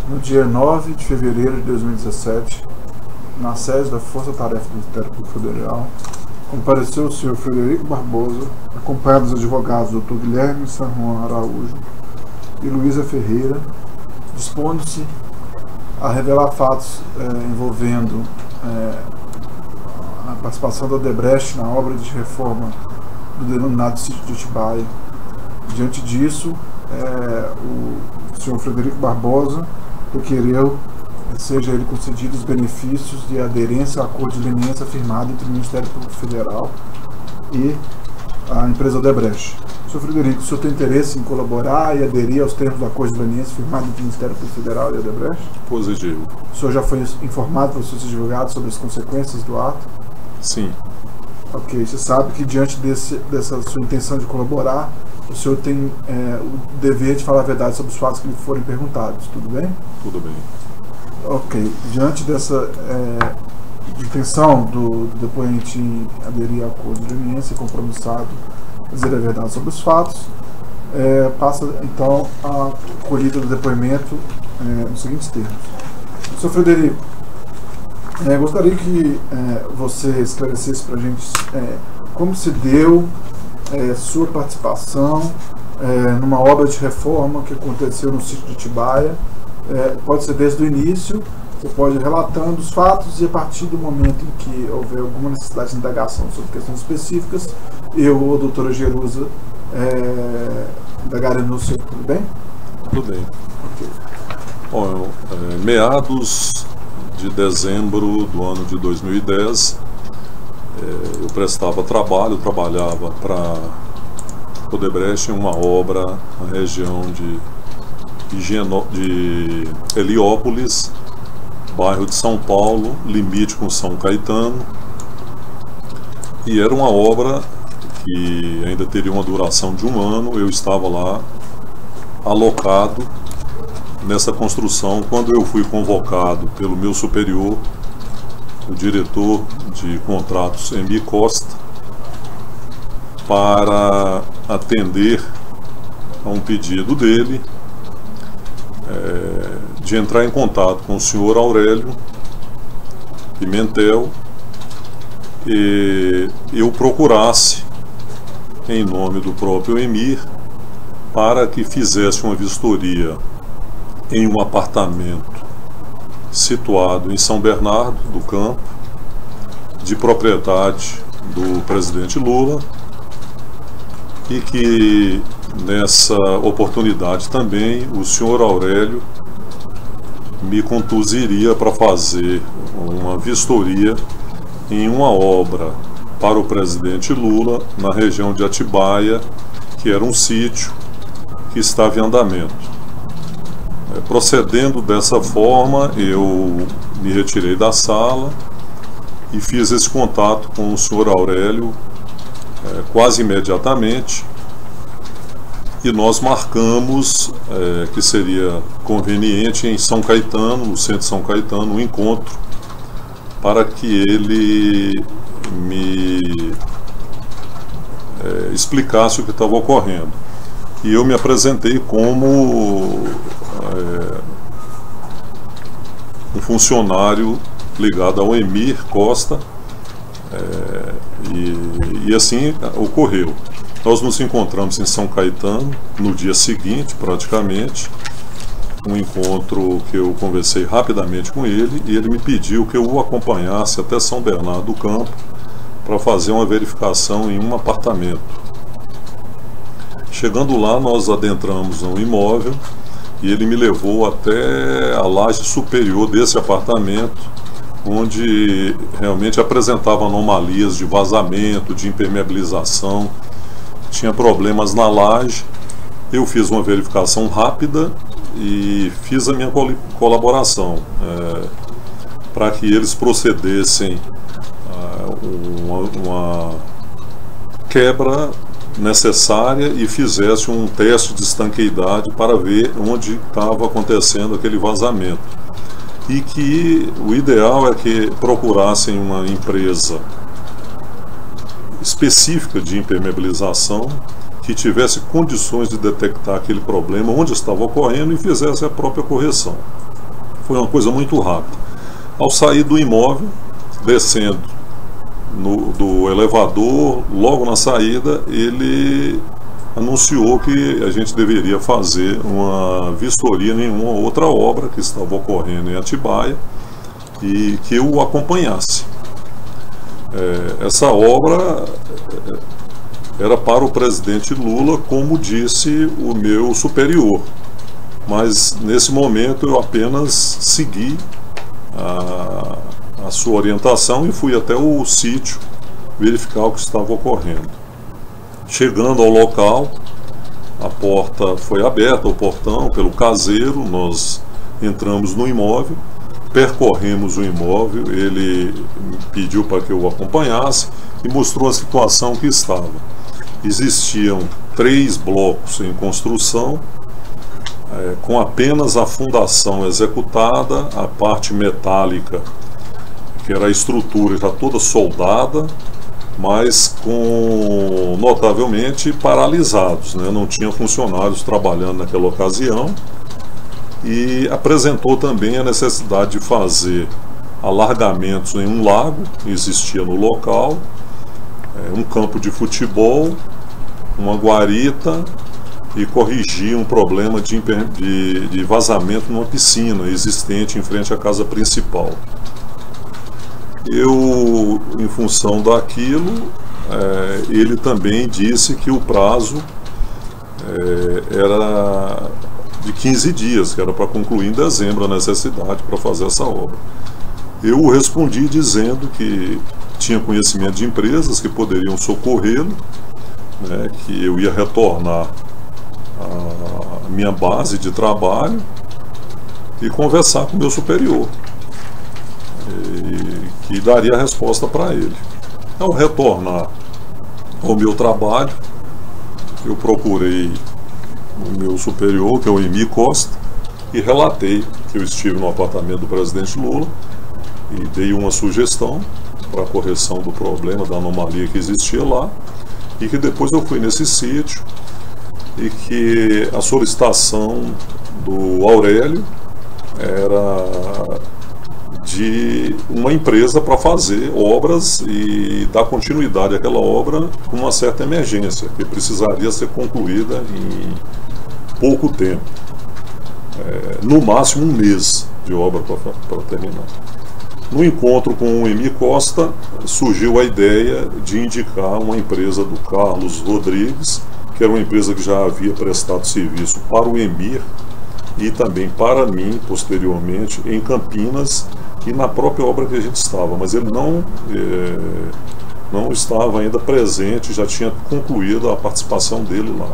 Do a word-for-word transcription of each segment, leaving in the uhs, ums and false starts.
No dia nove de fevereiro de dois mil e dezessete, na sede da Força Tarefa do Ministério Público Federal, compareceu o senhor Frederico Barbosa, acompanhado dos advogados doutor Guilherme San Juan Araújo e Luísa Ferreira, dispondo-se a revelar fatos eh, envolvendo eh, a participação da Odebrecht na obra de reforma do denominado sítio de Atibaia. Diante disso, eh, o senhor Frederico Barbosa requereu seja ele concedido os benefícios de aderência ao acordo de leniência firmado entre o Ministério Público Federal e a empresa Odebrecht. senhor Frederico, o senhor tem interesse em colaborar e aderir aos termos do acordo de leniência firmado entre o Ministério Público Federal e a Odebrecht? Positivo. O senhor já foi informado pelos seus advogados sobre as consequências do ato? Sim. Ok, você sabe que diante desse, dessa sua intenção de colaborar, o senhor tem é, o dever de falar a verdade sobre os fatos que lhe forem perguntados, tudo bem? Tudo bem. Ok, diante dessa é, intenção do, do depoente em aderir ao acordo de leniência, compromissado a dizer a verdade sobre os fatos, é, passa então a colhida do depoimento é, nos seguintes termos. senhor Frederico, é, gostaria que é, você esclarecesse para a gente é, como se deu é, sua participação é, numa obra de reforma que aconteceu no sítio de Atibaia. É, pode ser desde o início, você pode ir relatando os fatos e a partir do momento em que houver alguma necessidade de indagação sobre questões específicas, eu ou a doutora Jerusa é, indagaremos no senhor, tudo bem? Tudo bem. Ok. Bom, é, meados de dezembro do ano de dois mil e dez, é, eu prestava trabalho, trabalhava para Odebrecht em uma obra na região de Higieno, de Heliópolis, bairro de São Paulo, limite com São Caetano, e era uma obra que ainda teria uma duração de um ano. Eu estava lá alocado nessa construção quando eu fui convocado pelo meu superior, o diretor de contratos Embi Costa, para atender a um pedido dele É, de entrar em contato com o senhor Aurélio Pimentel e eu procurasse, em nome do próprio Emir, para que fizesse uma vistoria em um apartamento situado em São Bernardo do Campo, de propriedade do presidente Lula, e que nessa oportunidade também o senhor Aurélio me conduziria para fazer uma vistoria em uma obra para o presidente Lula na região de Atibaia, que era um sítio que estava em andamento. É, procedendo dessa forma, eu me retirei da sala e fiz esse contato com o senhor Aurélio é, quase imediatamente. E nós marcamos é, que seria conveniente em São Caetano, no centro de São Caetano, um encontro para que ele me é, explicasse o que estava ocorrendo. E eu me apresentei como é, um funcionário ligado ao Emir Costa, é, e, e assim ocorreu. Nós nos encontramos em São Caetano no dia seguinte, praticamente, um encontro que eu conversei rapidamente com ele, e ele me pediu que eu o acompanhasse até São Bernardo do Campo para fazer uma verificação em um apartamento. Chegando lá, nós adentramos um imóvel e ele me levou até a laje superior desse apartamento, onde realmente apresentava anomalias de vazamento, de impermeabilização. Tinha problemas na laje. Eu fiz uma verificação rápida e fiz a minha col colaboração é, para que eles procedessem a uma, uma quebra necessária e fizessem um teste de estanqueidade para ver onde estava acontecendo aquele vazamento. E que o ideal é que procurassem uma empresa específica de impermeabilização que tivesse condições de detectar aquele problema onde estava ocorrendo e fizesse a própria correção. Foi uma coisa muito rápida. Ao sair do imóvel, descendo no, do elevador, logo na saída, ele anunciou que a gente deveria fazer uma vistoria em uma outra obra que estava ocorrendo em Atibaia e que eu o acompanhasse. É, essa obra era para o presidente Lula, como disse o meu superior, mas nesse momento eu apenas segui a, a sua orientação e fui até o sítio verificar o que estava ocorrendo. Chegando ao local, a porta foi aberta, o portão, pelo caseiro, nós entramos no imóvel, percorremos o imóvel, ele pediu para que eu o acompanhasse e mostrou a situação que estava. Existiam três blocos em construção, é, com apenas a fundação executada, a parte metálica, que era a estrutura já toda soldada, mas com notavelmente paralisados, né? Não tinha funcionários trabalhando naquela ocasião, e apresentou também a necessidade de fazer alargamentos em um lago que existia no local, é, um campo de futebol, uma guarita, e corrigir um problema de, de, de vazamento numa piscina existente em frente à casa principal. Eu, em função daquilo, é, ele também disse que o prazo é, era de quinze dias, que era para concluir em dezembro a necessidade para fazer essa obra. Eu respondi dizendo que tinha conhecimento de empresas que poderiam socorrê-lo, né, que eu ia retornar à minha base de trabalho e conversar com o meu superior, e que daria a resposta para ele. Ao retornar ao meu trabalho, eu procurei o meu superior, que é o Emi Costa, e relatei que eu estive no apartamento do presidente Lula e dei uma sugestão para a correção do problema, da anomalia que existia lá, e que depois eu fui nesse sítio e que a solicitação do Aurélio era de uma empresa para fazer obras e dar continuidade àquela obra com uma certa emergência, que precisaria ser concluída em pouco tempo, é, no máximo um mês de obra para terminar. No encontro com o Emi Costa, surgiu a ideia de indicar uma empresa do Carlos Rodrigues, que era uma empresa que já havia prestado serviço para o Emir e também para mim, posteriormente, em Campinas e na própria obra que a gente estava, mas ele não, é, não estava ainda presente, já tinha concluído a participação dele lá.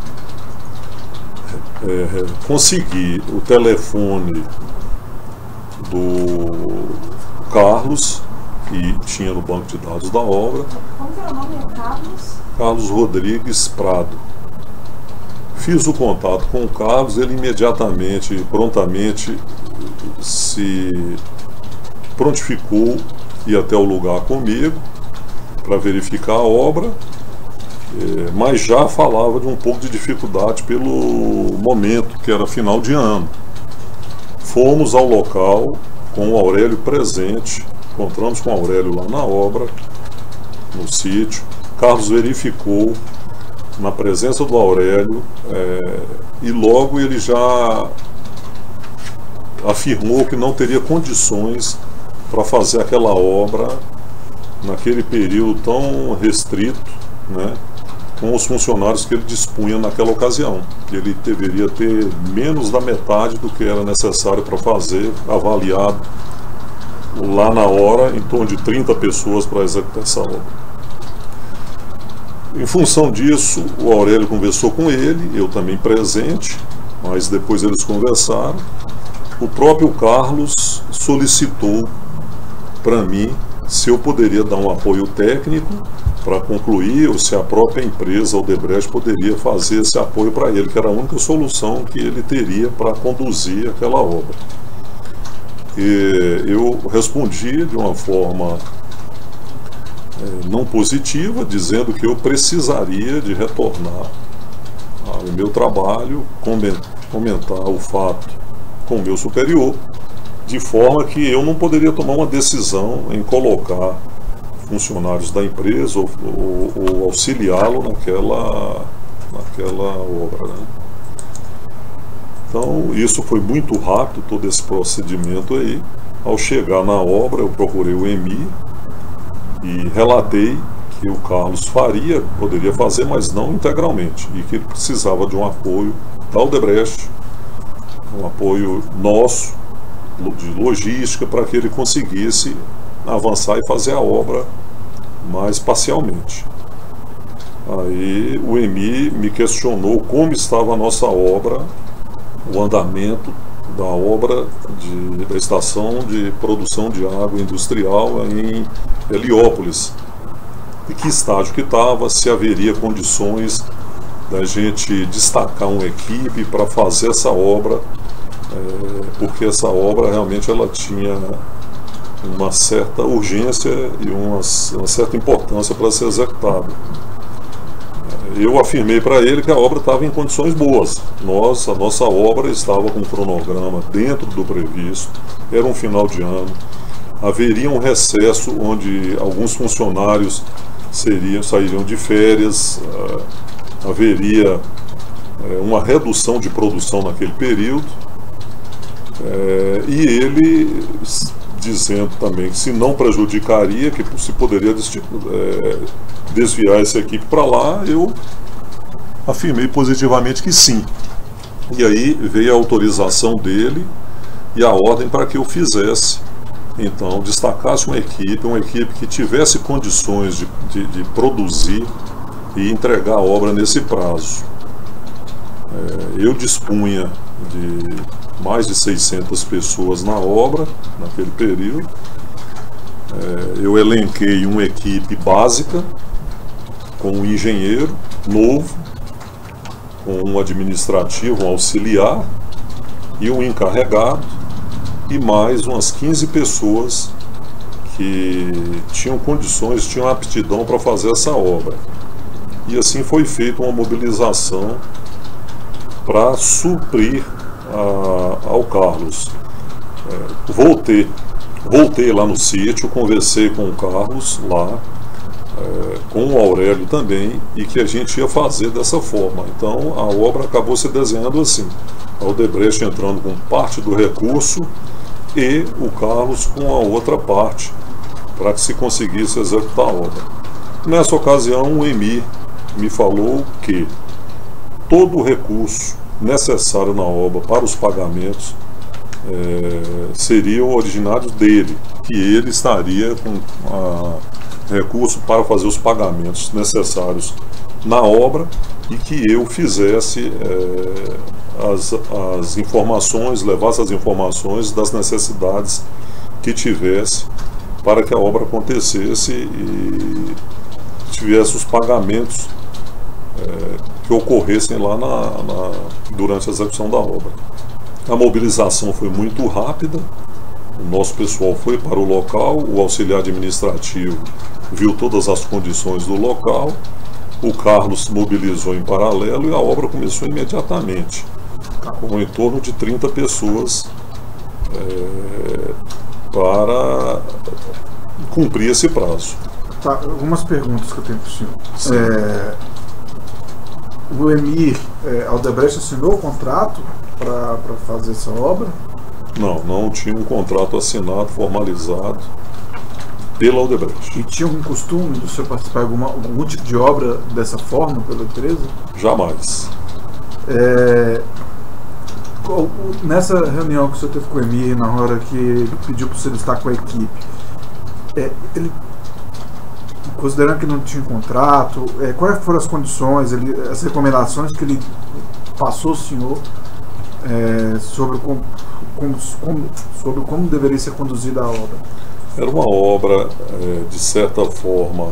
É, consegui o telefone do Carlos, que tinha no banco de dados da obra. Como que é o nome? É Carlos? Carlos Rodrigues Prado. Fiz o contato com o Carlos, ele imediatamente, prontamente se prontificou e ir até o lugar comigo para verificar a obra, é, mas já falava de um pouco de dificuldade pelo momento, que era final de ano. Fomos ao local com o Aurélio presente, encontramos com o Aurélio lá na obra, no sítio. Carlos verificou na presença do Aurélio, é, e logo ele já afirmou que não teria condições para fazer aquela obra naquele período tão restrito, né, com os funcionários que ele dispunha naquela ocasião. Ele deveria ter menos da metade do que era necessário para fazer, avaliado lá na hora, em torno de trinta pessoas para executar essa obra. Em função disso, o Aurélio conversou com ele, eu também presente, mas depois eles conversaram. O próprio Carlos solicitou para mim se eu poderia dar um apoio técnico para concluir, ou se a própria empresa Odebrecht poderia fazer esse apoio para ele, que era a única solução que ele teria para conduzir aquela obra. E eu respondi de uma forma é, não positiva, dizendo que eu precisaria de retornar ao meu trabalho, comentar o fato com o meu superior de forma que eu não poderia tomar uma decisão em colocar funcionários da empresa ou, ou, ou auxiliá-lo naquela, naquela obra, né? Então, isso foi muito rápido, todo esse procedimento aí. Ao chegar na obra, eu procurei o EMIR e relatei que o Carlos faria, poderia fazer, mas não integralmente, e que ele precisava de um apoio da Odebrecht, um apoio nosso, de logística, para que ele conseguisse avançar e fazer a obra mais parcialmente. Aí o EMIR me questionou como estava a nossa obra, o andamento da obra de, da estação de produção de água industrial em Heliópolis, e que estágio que estava, se haveria condições da gente destacar uma equipe para fazer essa obra, é, porque essa obra realmente ela tinha uma certa urgência e uma, uma certa importância para ser executada. Eu afirmei para ele que a obra estava em condições boas. Nós, a nossa obra estava com um cronograma dentro do previsto, era um final de ano, haveria um recesso onde alguns funcionários seriam, sairiam de férias, uh, haveria uh, uma redução de produção naquele período, uh, e ele dizendo também que se não prejudicaria, que se poderia uh, desviar essa equipe para lá, eu afirmei positivamente que sim. E aí veio a autorização dele e a ordem para que eu fizesse, então, destacasse uma equipe, uma equipe que tivesse condições de, de, de produzir e entregar a obra nesse prazo. É, eu dispunha de mais de seiscentas pessoas na obra, naquele período. É, eu elenquei uma equipe básica, com um engenheiro novo, com um administrativo, um auxiliar e um encarregado, e mais umas quinze pessoas que tinham condições, tinham aptidão para fazer essa obra. E assim foi feita uma mobilização para suprir a, ao Carlos. É, voltei, voltei lá no sítio, conversei com o Carlos lá, é, com o Aurélio também, e que a gente ia fazer dessa forma. Então a obra acabou se desenhando assim, a Odebrecht entrando com parte do recurso e o Carlos com a outra parte, para que se conseguisse executar a obra. Nessa ocasião, o EMIR me falou que todo o recurso necessário na obra para os pagamentos é, seriam originários dele, que ele estaria com a, recurso para fazer os pagamentos necessários na obra e que eu fizesse é, as, as informações, levasse as informações das necessidades que tivesse para que a obra acontecesse e tivesse os pagamentos é, que ocorressem lá na, na, durante a execução da obra. A mobilização foi muito rápida, o nosso pessoal foi para o local, o auxiliar administrativo viu todas as condições do local, o Carlos se mobilizou em paralelo e a obra começou imediatamente, com em torno de trinta pessoas é, para cumprir esse prazo. Tá, algumas perguntas que eu tenho para o senhor. É, o EMIR, é, a Odebrecht assinou o contrato para fazer essa obra? Não, não tinha um contrato assinado, formalizado pela Odebrecht. E tinha algum costume do senhor participar de alguma, algum tipo de obra dessa forma pela empresa? Jamais. É, nessa reunião que o senhor teve com o EMIR, na hora que ele pediu para o senhor estar com a equipe, é, ele, considerando que não tinha contrato, é, quais foram as condições, ele, as recomendações que ele passou ao senhor é, sobre, como, como, como, sobre como deveria ser conduzida a obra? Era uma obra, é, de certa forma,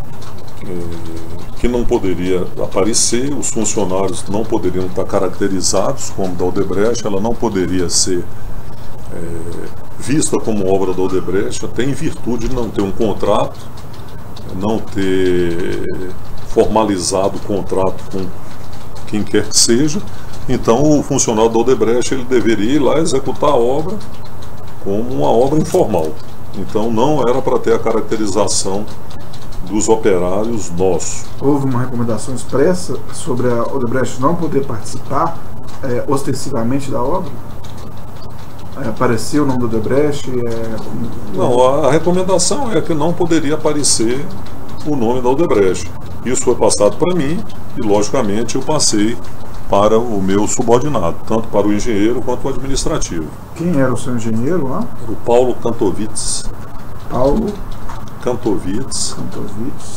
é, que não poderia aparecer, os funcionários não poderiam estar caracterizados como da Odebrecht, ela não poderia ser é, vista como obra da Odebrecht, até em virtude de não ter um contrato, não ter formalizado o contrato com quem quer que seja. Então o funcionário da Odebrecht ele deveria ir lá executar a obra como uma obra informal. Então não era para ter a caracterização dos operários nossos. Houve uma recomendação expressa sobre a Odebrecht não poder participar é, ostensivamente da obra? É, apareceu o nome do Odebrecht? É... Não, a recomendação é que não poderia aparecer o nome da Odebrecht. Isso foi passado para mim e, logicamente, eu passei para o meu subordinado, tanto para o engenheiro quanto o administrativo. Quem era o seu engenheiro lá? O Paulo Kantovitz. Paulo Kantovitz. Kantovitz.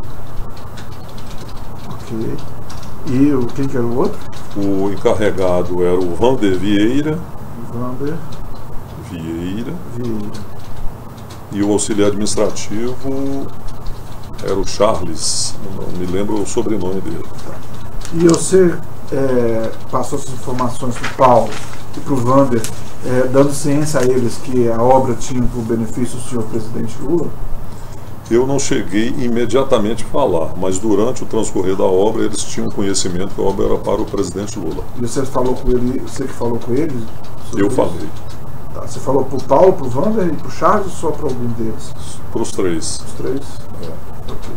Ok. E o, quem que era o outro? O encarregado era o Vander Vieira. Vander Vieira. Vieira. E o auxiliar administrativo era o Charles. Não me lembro o sobrenome dele. E você é, passou essas informações para o Paulo e para o Vander, é, dando ciência a eles que a obra tinha por benefício o senhor presidente Lula? Eu não cheguei imediatamente a falar, mas durante o transcorrer da obra eles tinham conhecimento que a obra era para o presidente Lula. E você falou com ele, você que falou com eles? Eu isso? falei. Tá, você falou para o Paulo, para o Vander e para o Charles ou só para algum deles? Para os três. Os três? É. Ok.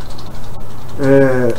É,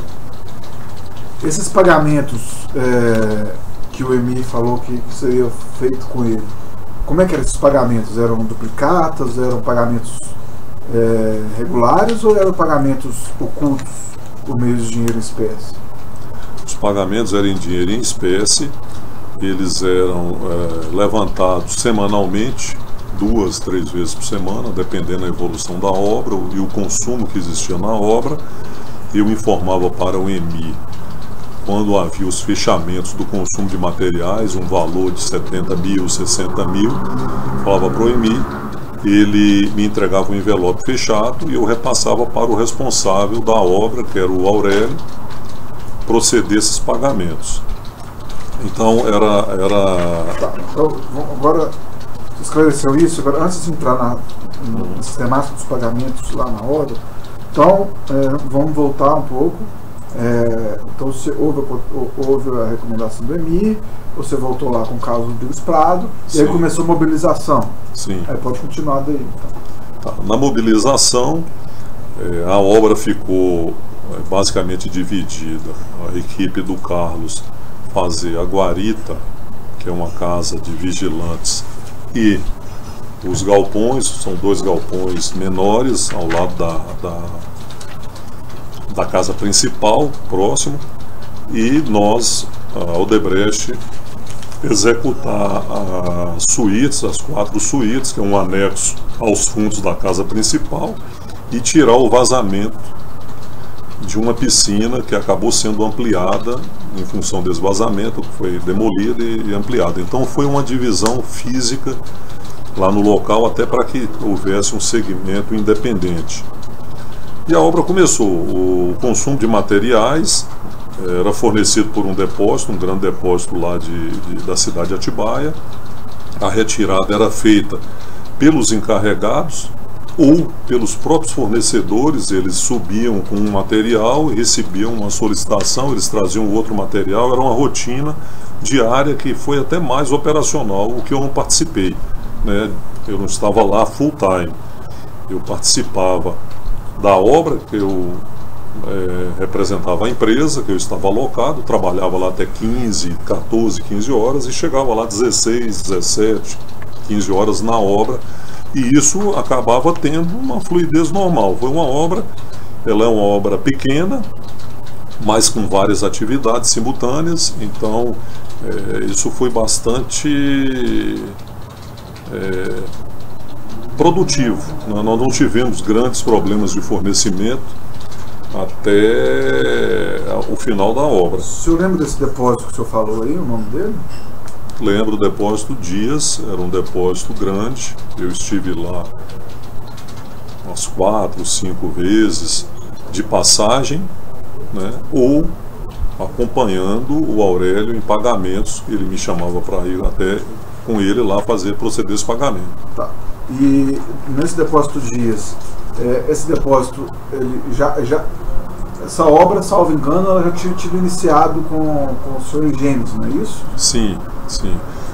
esses pagamentos é, que o Emir falou que, que seria feito com ele, como é que eram esses pagamentos? Eram duplicatas, eram pagamentos é, regulares ou eram pagamentos ocultos por meio de dinheiro em espécie? Os pagamentos eram em dinheiro em espécie, eles eram é, levantados semanalmente, duas, três vezes por semana, dependendo da evolução da obra e o consumo que existia na obra. Eu informava para o Emir quando havia os fechamentos do consumo de materiais, um valor de setenta mil, sessenta mil, falava para o Emir, ele me entregava um envelope fechado e eu repassava para o responsável da obra, que era o Aurélio, proceder esses pagamentos. Então era... era... Tá, então, agora esclareceu isso, agora antes de entrar na, no sistemático dos pagamentos lá na obra, então é, vamos voltar um pouco. É, então você houve, houve a recomendação do Emir, você voltou lá com o caso do Deus Prado, Sim. E aí começou a mobilização. Sim. Aí pode continuar daí. Então. Tá. Na mobilização, é, a obra ficou é, basicamente dividida. A equipe do Carlos fazia a guarita, que é uma casa de vigilantes, e os galpões, são dois galpões menores ao lado da, da da casa principal, próximo, e nós, a Odebrecht, executar as suítes, as quatro suítes, que é um anexo aos fundos da casa principal, e tirar o vazamento de uma piscina que acabou sendo ampliada em função desse vazamento, que foi demolida e ampliada. Então foi uma divisão física lá no local, até para que houvesse um segmento independente. E a obra começou. O consumo de materiais era fornecido por um depósito, um grande depósito lá de, de, da cidade de Atibaia. A retirada era feita pelos encarregados ou pelos próprios fornecedores. Eles subiam com um material e recebiam uma solicitação, eles traziam outro material. Era uma rotina diária que foi até mais operacional, o que eu não participei, né? Eu não estava lá full time. Eu participava da obra, que eu é, representava a empresa, que eu estava alocado, trabalhava lá até quinze, quatorze, quinze horas e chegava lá dezesseis, dezessete, quinze horas na obra, e isso acabava tendo uma fluidez normal. Foi uma obra, ela é uma obra pequena, mas com várias atividades simultâneas, então é, isso foi bastante é, produtivo. Nós não tivemos grandes problemas de fornecimento até o final da obra. O senhor lembra desse depósito que o senhor falou aí, o nome dele? Lembro, o depósito Dias, era um depósito grande, eu estive lá umas quatro, cinco vezes de passagem, né, ou acompanhando o Aurélio em pagamentos, ele me chamava para ir até com ele lá fazer, proceder esse pagamento. Tá. E nesse depósito Dias, é, esse depósito, ele já, já, essa obra, salvo engano, ela já tinha tido iniciado com, com o senhor Gênesis, não é isso? Sim, sim.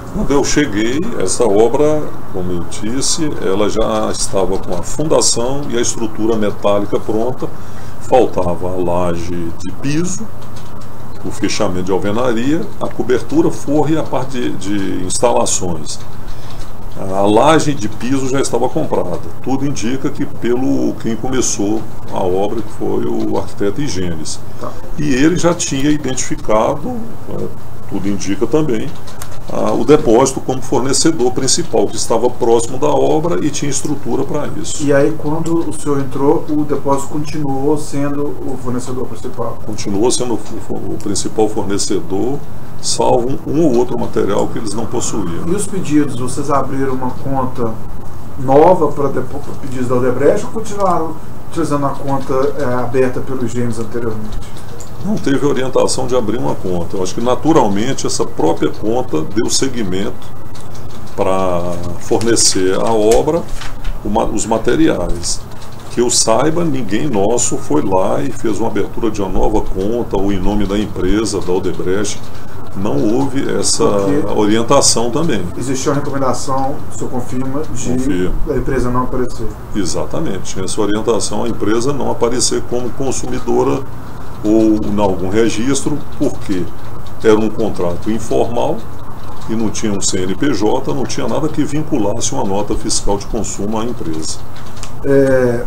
Quando eu cheguei, essa obra, como eu disse, ela já estava com a fundação e a estrutura metálica pronta. Faltava a laje de piso, o fechamento de alvenaria, a cobertura, forro e a parte de, de instalações. A laje de piso já estava comprada. Tudo indica que pelo quem começou a obra, que foi o arquiteto Higenes. Tá. E ele já tinha identificado, tudo indica também, Ah, o depósito como fornecedor principal, que estava próximo da obra e tinha estrutura para isso. E aí, quando o senhor entrou, o depósito continuou sendo o fornecedor principal? Continuou sendo o, o principal fornecedor, salvo um, um ou outro material que eles não possuíam. E os pedidos, vocês abriram uma conta nova para pedidos da Odebrecht ou continuaram utilizando a conta é, aberta pelos Higenes anteriormente? Não teve orientação de abrir uma conta. Eu acho que naturalmente essa própria conta deu seguimento para fornecer à obra uma, os materiais. Que eu saiba, ninguém nosso foi lá e fez uma abertura de uma nova conta ou em nome da empresa, da Odebrecht. Não houve essa Porque orientação também. Existiu uma recomendação, o senhor confirma, de Confirmo. a empresa não aparecer? Exatamente. Tinha essa orientação, a empresa não aparecer como consumidora ou em algum registro, porque era um contrato informal e não tinha um C N P J, não tinha nada que vinculasse uma nota fiscal de consumo à empresa. É,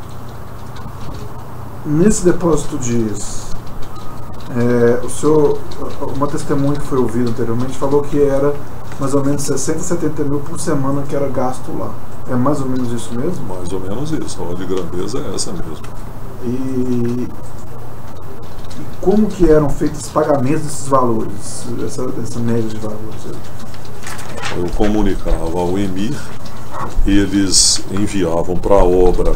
nesse depósito diz, é, o senhor, uma testemunha que foi ouvida anteriormente falou que era mais ou menos sessenta, setenta mil por semana que era gasto lá. É mais ou menos isso mesmo? Mais ou menos isso, a ordem de grandeza é essa mesmo. E como que eram feitos os pagamentos desses valores, essa, essa média de valores? Eu comunicava ao EMIR, eles enviavam para a obra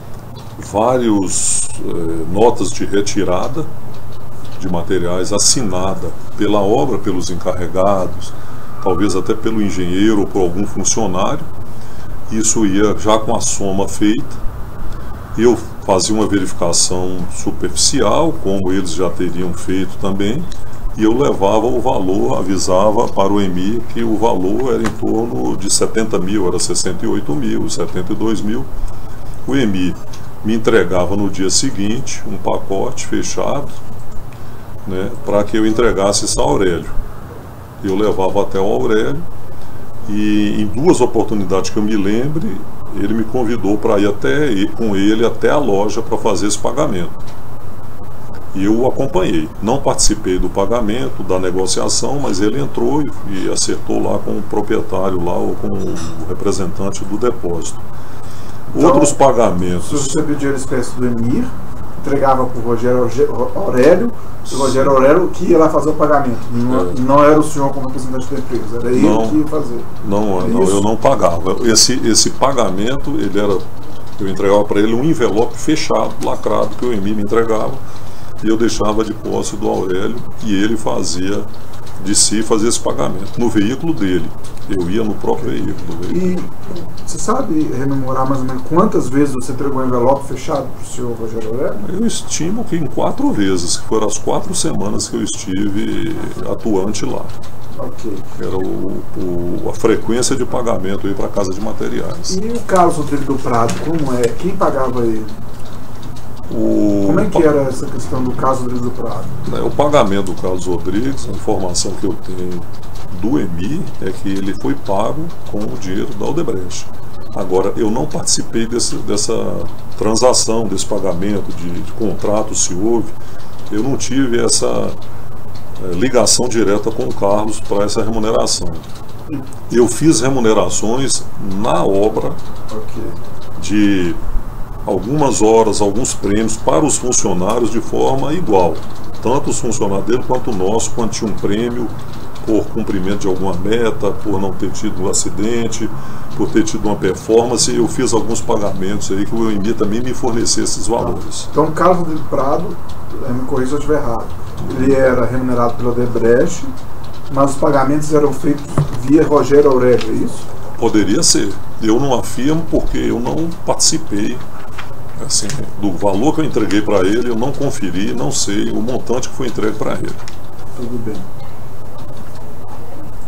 vários eh, notas de retirada de materiais assinada pela obra, pelos encarregados, talvez até pelo engenheiro ou por algum funcionário. Isso ia já com a soma feita. Eu fazia uma verificação superficial, como eles já teriam feito também, e eu levava o valor, avisava para o EMIR que o valor era em torno de setenta mil, era sessenta e oito mil, setenta e dois mil. O EMIR me entregava no dia seguinte um pacote fechado, né, para que eu entregasse isso ao Aurélio. Eu levava até o Aurélio e em duas oportunidades que eu me lembre, ele me convidou para ir até ir com ele até a loja para fazer esse pagamento. E eu o acompanhei. Não participei do pagamento, da negociação, mas ele entrou e, e acertou lá com o proprietário lá ou com o representante do depósito. Então, outros pagamentos. Se você pediu a espécie do EMIR, entregava para o Rogério Aurélio, e o Rogério Aurélio que ia lá fazer o pagamento. Não, É. não era o senhor como representante da empresa, era ele Não. que ia fazer. Não, É não, isso? eu não pagava. Esse, esse pagamento, ele era, eu entregava para ele um envelope fechado, lacrado, que o EMIR me entregava, e eu deixava de posse do Aurélio, e ele fazia de si, fazia esse pagamento no veículo dele. Eu ia no próprio veículo. veículo. E você sabe rememorar mais ou menos quantas vezes você entregou um envelope fechado para o senhor Rogério Aurélio? Eu estimo que em quatro vezes, que foram as quatro semanas que eu estive atuante lá. Ok. Era o, o, a frequência de pagamento aí para a Casa de Materiais. E o Carlos Rodrigues do Prado, como é? Quem pagava ele? O, Como é que era essa questão do Carlos Rodrigues do Prado? né, o pagamento do Carlos Rodrigues, a informação que eu tenho do EMIR é que ele foi pago com o dinheiro da Odebrecht. Agora, eu não participei desse, dessa transação, desse pagamento, de, de contrato, se houve. Eu não tive essa é, ligação direta com o Carlos para essa remuneração. Eu fiz remunerações na obra Ok. de algumas horas, alguns prêmios para os funcionários de forma igual. Tanto os funcionários dele quanto o nosso, quando tinha um prêmio por cumprimento de alguma meta, por não ter tido um acidente, por ter tido uma performance, eu fiz alguns pagamentos aí que o EMIR também me fornecia esses valores. Então, Carlos Rodrigues do Prado, eh, me corrija se eu estiver errado, ele era remunerado pela Odebrecht, mas os pagamentos eram feitos via Rogério Aurélio, é isso? Poderia ser. Eu não afirmo porque eu não participei. Assim, do valor que eu entreguei para ele, eu não conferi, não sei o montante que foi entregue para ele. Tudo bem.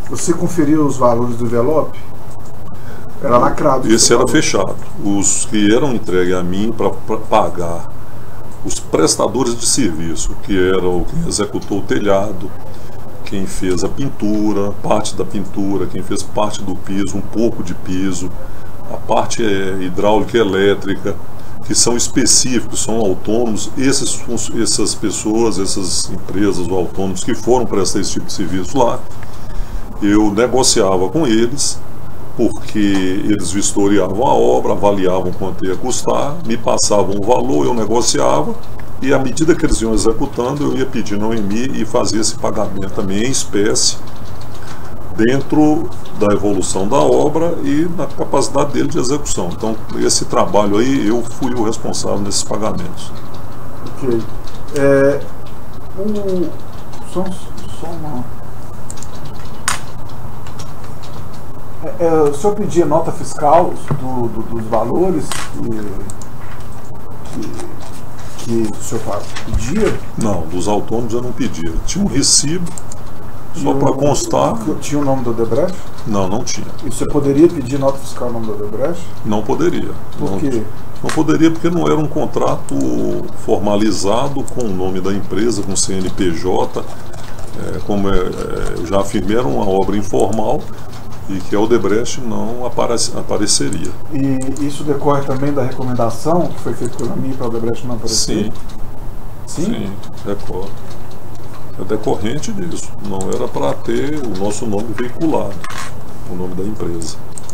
Você conferiu os valores do envelope? Era lacrado. Esse era fechado. Os que eram entregues a mim para pagar os prestadores de serviço, que eram quem executou o telhado, quem fez a pintura, parte da pintura, quem fez parte do piso, um pouco de piso, a parte é, hidráulica e elétrica, que são específicos, são autônomos, esses, essas pessoas, essas empresas ou autônomos que foram prestar esse tipo de serviço lá, eu negociava com eles, porque eles vistoriavam a obra, avaliavam quanto ia custar, me passavam um valor, eu negociava, e à medida que eles iam executando, eu ia pedindo ao E M I e fazia esse pagamento também em espécie, dentro da evolução da obra e na capacidade dele de execução. Então, esse trabalho aí, eu fui o responsável nesses pagamentos. Ok. É, o, só, só uma... É, é, o senhor pedia nota fiscal do, do, dos valores que, que, que o senhor pedia? Não, dos autônomos eu não pedia. Tinha um recibo, só para constar. Tinha o nome do Odebrecht? Não, não tinha. E você poderia pedir nota fiscal no nome do Odebrecht? Não poderia. Por não, quê? Não poderia porque não era um contrato formalizado com o nome da empresa, com C N P J. É, como é, é, eu já afirmei, era uma obra informal e que a Odebrecht não aparece, apareceria. E isso decorre também da recomendação que foi feita pela mim para a Odebrecht não aparecer? Sim. Sim? Sim, decorre. É decorrente disso. Não era para ter o nosso nome veiculado, o nome da empresa.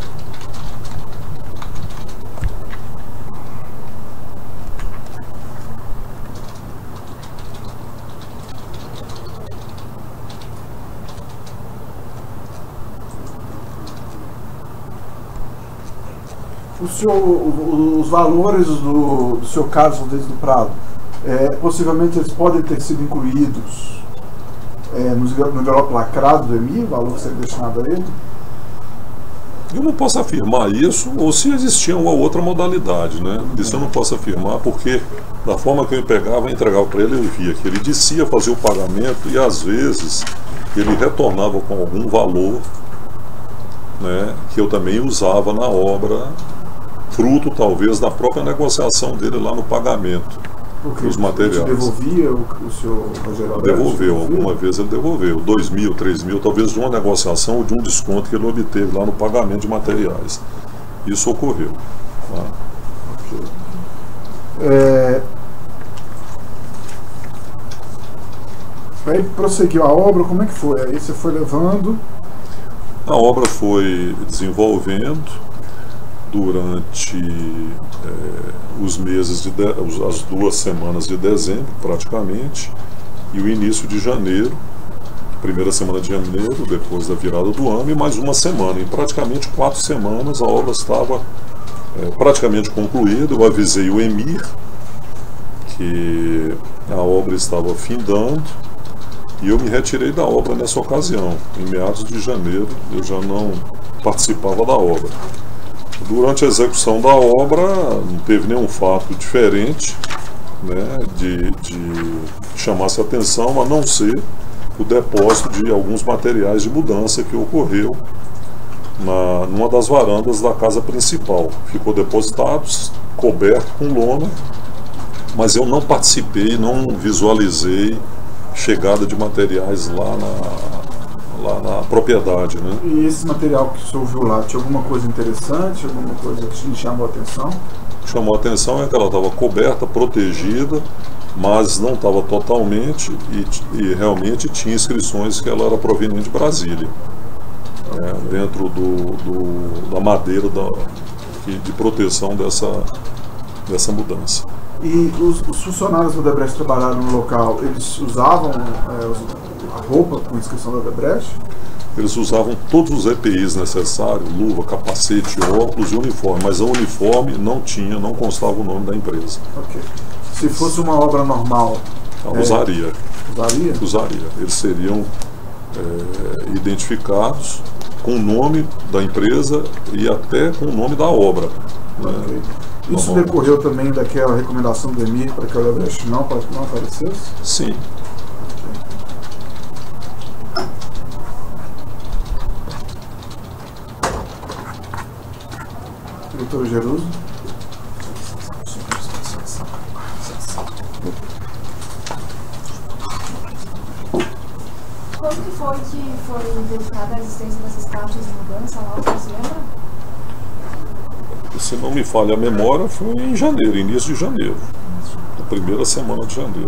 O senhor, os valores do, do seu caso desde o Prado, é, possivelmente eles podem ter sido incluídos é, no, no envelope lacrado do E M I, o valor que seria destinado a ele? Eu não posso afirmar isso, ou se existia uma outra modalidade, né? Isso eu não posso afirmar, porque da forma que eu pegava e entregava para ele, eu via que ele descia fazer o pagamento e às vezes ele retornava com algum valor, né, que eu também usava na obra, fruto talvez da própria negociação dele lá no pagamento dos materiais. Ele devolvia o, o senhor Rogério Alberto? Devolveu, alguma vez ele devolveu, dois mil, três mil, talvez de uma negociação ou de um desconto que ele obteve lá no pagamento de materiais. Isso ocorreu. Tá? Okay. É... Aí prosseguiu a obra, como é que foi? Aí você foi levando... A obra foi desenvolvendo durante é, os meses de, de as duas semanas de dezembro, praticamente, e o início de janeiro, primeira semana de janeiro, depois da virada do ano, e mais uma semana. Em praticamente quatro semanas a obra estava é, praticamente concluída. Eu avisei o Emir que a obra estava findando, e eu me retirei da obra nessa ocasião. Em meados de janeiro eu já não participava da obra. Durante a execução da obra não teve nenhum fato diferente, né, de, de chamasse atenção, a não ser o depósito de alguns materiais de mudança que ocorreu na, numa das varandas da casa principal. Ficou depositado, coberto com lona, mas eu não participei, não visualizei chegada de materiais lá na, lá na propriedade, né? E esse material que o senhor viu lá, tinha alguma coisa interessante, alguma coisa que lhe chamou a atenção? O que chamou a atenção é que ela estava coberta, protegida, mas não estava totalmente e, e realmente tinha inscrições que ela era proveniente de Brasília, né, dentro do, do, da madeira da, de proteção dessa, dessa mudança. E os, os funcionários do Odebrecht que trabalharam no local, eles usavam é, a roupa com inscrição da Odebrecht? Eles usavam todos os E P Is necessários, luva, capacete, óculos e uniforme, mas a uniforme não tinha, não constava o nome da empresa. Ok. Se fosse uma obra normal... Então, é, usaria. Usaria? Usaria. Eles seriam é, identificados com o nome da empresa e até com o nome da obra. Okay. Né? Isso decorreu também daquela recomendação do Emir para que o Odebrecht não, não aparecesse? Sim. Doutor Jeruso. Quando que foi que foi verificada a existência dessas taxas de mudança lá, você lembra? Se não me falha a memória, foi em janeiro, início de janeiro. Na primeira semana de janeiro.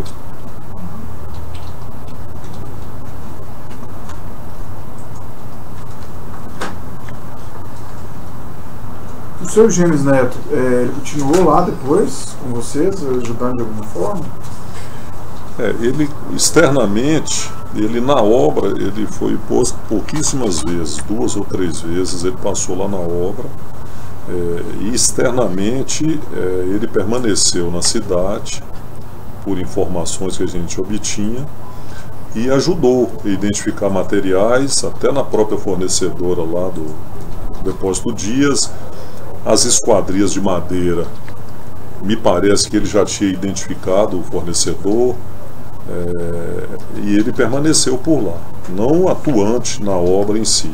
O seu Gêmeos Neto, é, ele continuou lá depois com vocês, ajudando de alguma forma? É, ele externamente, ele na obra, ele foi posto pouquíssimas vezes, duas ou três vezes, ele passou lá na obra, é, e externamente é, ele permaneceu na cidade, por informações que a gente obtinha, e ajudou a identificar materiais, até na própria fornecedora lá do Depósito Dias, as esquadrias de madeira, me parece que ele já tinha identificado o fornecedor, é, e ele permaneceu por lá, não atuante na obra em si.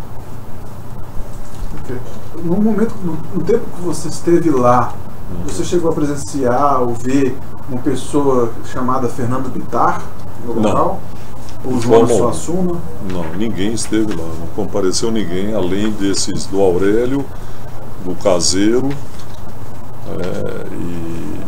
Okay. No momento, no, no tempo que você esteve lá, uhum. você chegou a presenciar ou ver uma pessoa chamada Fernando Bittar no local? Ou João Suassuna? Não, ninguém esteve lá, não compareceu ninguém, além desses do Aurélio, do caseiro, é, e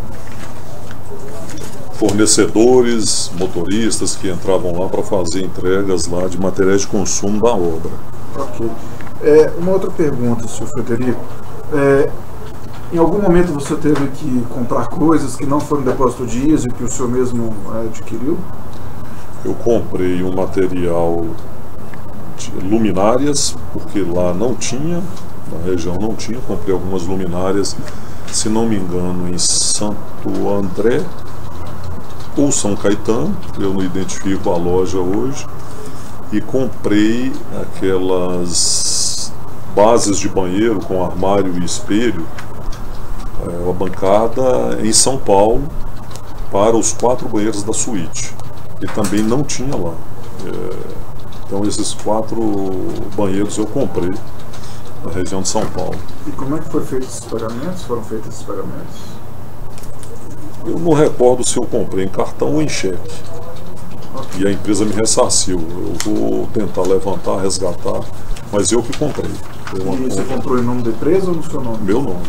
fornecedores, motoristas que entravam lá para fazer entregas lá de materiais de consumo da obra. Ok. É, uma outra pergunta, senhor Frederico. É, em algum momento você teve que comprar coisas que não foram depósito Dias e que o senhor mesmo é, adquiriu? Eu comprei um material de luminárias, porque lá não tinha, na região não tinha, comprei algumas luminárias, se não me engano, em Santo André ou São Caetano, eu não identifico a loja hoje, e comprei aquelas bases de banheiro com armário e espelho, é, uma bancada em São Paulo, para os quatro banheiros da suíte, que também não tinha lá. É, então esses quatro banheiros eu comprei na região de São Paulo. E como é que foi feito esses pagamentos? Foram feitos esses pagamentos? Eu não recordo se eu comprei em cartão ou em cheque. Okay. E a empresa me ressarciu. Eu vou tentar levantar, resgatar, mas eu que comprei. E você compra... comprou em nome da empresa ou no seu nome? Meu nome.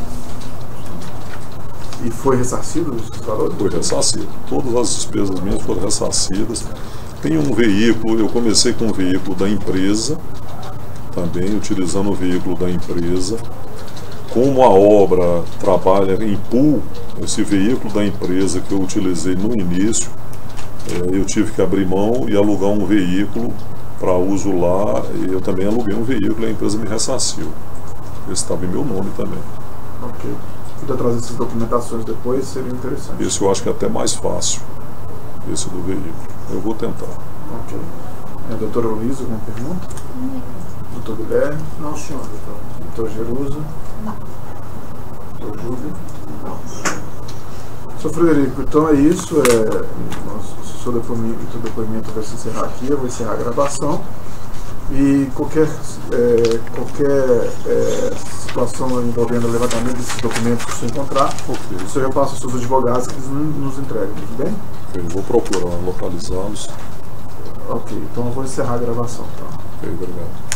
E foi ressarcido esses valores? Foi ressarcido. Todas as despesas minhas foram ressarcidas. Tem um veículo, eu comecei com um veículo da empresa, também utilizando o veículo da empresa. Como a obra trabalha em pool, esse veículo da empresa que eu utilizei no início, eu tive que abrir mão e alugar um veículo para uso lá, e eu também aluguei um veículo e a empresa me ressarciu. Esse estava em meu nome também. Ok. Se puder trazer essas documentações depois, seria interessante. Esse eu acho que é até mais fácil, esse do veículo. Eu vou tentar. Ok. É, doutora Luísa, alguma pergunta? Não. Doutor Guilherme? Não, senhor, doutor. Doutor Jerusa? Não. Doutor Júlio? Não. Senhor Frederico, então é isso. É, o seu depoimento, seu depoimento vai se encerrar aqui, eu vou encerrar a gravação. E qualquer, é, qualquer é, situação envolvendo o levantamento desses documentos que você encontrar, okay. o senhor repassa aos seus advogados que eles nos entregam, tudo bem? Eu vou procurar localizá-los. Ok, então eu vou encerrar a gravação. Tá? Ok, obrigado.